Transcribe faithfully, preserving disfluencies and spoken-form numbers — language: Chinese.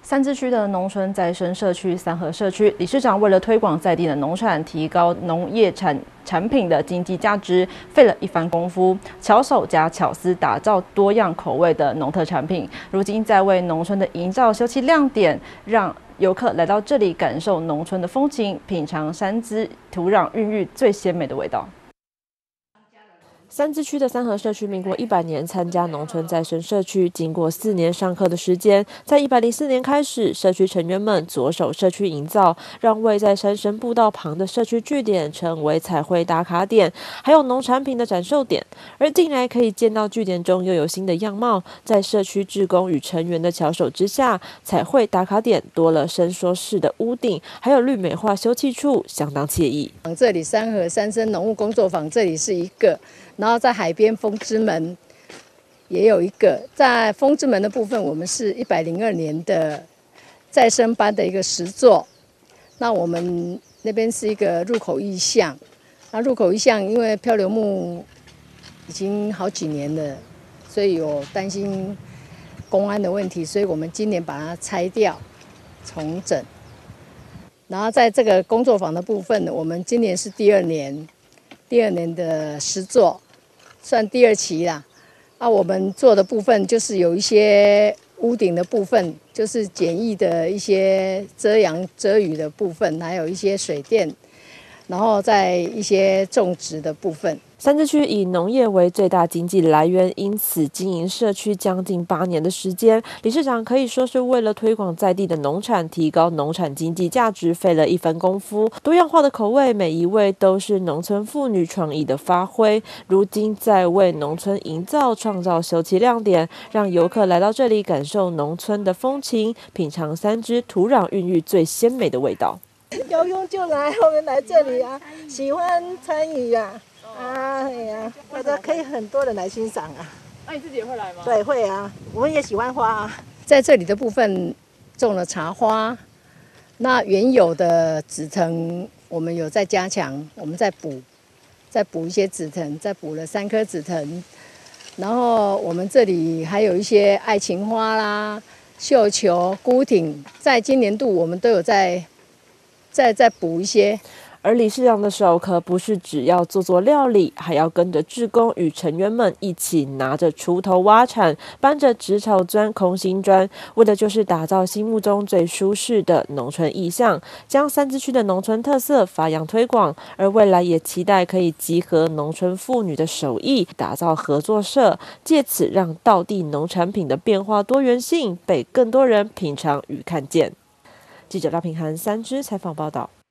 三芝区的农村再生社区三和社区理事长为了推广在地的农产，提高农业产产品的经济价值，费了一番功夫，巧手加巧思，打造多样口味的农特产品。如今在为农村的营造修葺亮点，让游客来到这里感受农村的风情，品尝山滋土壤孕育最鲜美的味道。三芝区的三和社区，民国一百年参加农村再生社区，经过四年上课的时间，在一百零四年开始，社区成员们着手社区营造，让位在山深步道旁的社区据点成为彩绘打卡点，还有农产品的展售点。而近来可以见到据点中又有新的样貌，在社区志工与成员的巧手之下，彩绘打卡点多了伸缩式的屋顶，还有绿美化休憩处，相当惬意。 这里三和山生农务工作坊，这里是一个。然后在海边风之门也有一个，在风之门的部分，我们是一百零二年的再生班的一个实作。那我们那边是一个入口意象，那入口意象因为漂流木已经好几年了，所以有担心公安的问题，所以我们今年把它拆掉重整。然后在这个工作坊的部分，我们今年是第二年。第二年的实作，算第二期啦。啊，我们做的部分就是有一些屋顶的部分，就是简易的一些遮阳遮雨的部分，还有一些水电，然后在一些种植的部分。 三芝区以农业为最大经济来源，因此经营社区将近八年的时间。理事长可以说是为了推广在地的农产，提高农产经济价值，费了一番功夫。多样化的口味，每一位都是农村妇女创意的发挥。如今在为农村营造、创造休憩亮点，让游客来到这里感受农村的风情，品尝三芝土壤孕育最鲜美的味道。 有空就来，我们来这里啊，喜欢参与啊。啊，对呀、啊，大家可以很多人来欣赏啊。 那、啊、你自己也会来吗？ 对，会啊，我们也喜欢花啊。 在这里的部分种了茶花，那原有的紫藤我们有在加强，我们再补，再补一些紫藤，再补了三颗紫藤。然后我们这里还有一些爱情花啦、绣球、孤挺，在今年度我们都有在再再补一些。 而理事长的手可不是只要做做料理，还要跟着志工与成员们一起拿着锄头挖铲，搬着植草砖、空心砖，为的就是打造心目中最舒适的农村意象，将三芝区的农村特色发扬推广。而未来也期待可以集合农村妇女的手艺，打造合作社，借此让道地农产品的变化多元性被更多人品尝与看见。记者廖平涵三芝采访报道。